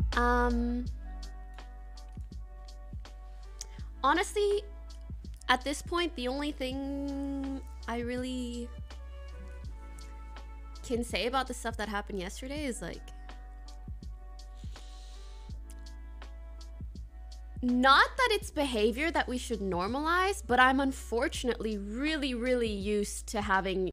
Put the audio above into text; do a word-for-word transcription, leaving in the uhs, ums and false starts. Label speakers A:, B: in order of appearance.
A: Um, honestly, at this point, the only thing I really can say about the stuff that happened yesterday is like, not that it's behavior that we should normalize, but I'm unfortunately really, really used to having